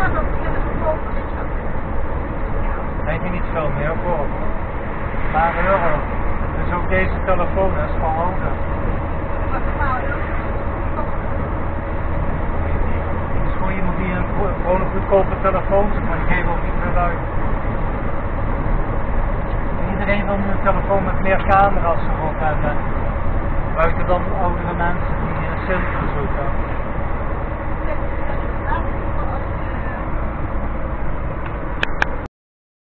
gaat ook in het verkopen, weet je wel. Denk je niet veel meer voor? Maar euro. Dus ook deze telefoon is van hoger. Maar normaal euro. Het is gewoon iemand die gewoon een goedkope telefoon zet, maar die geeft ook niet veel uit. Iedereen wil nu een telefoon met meer camera's erop hebben. Buiten dan oudere mensen die simpel zoeken.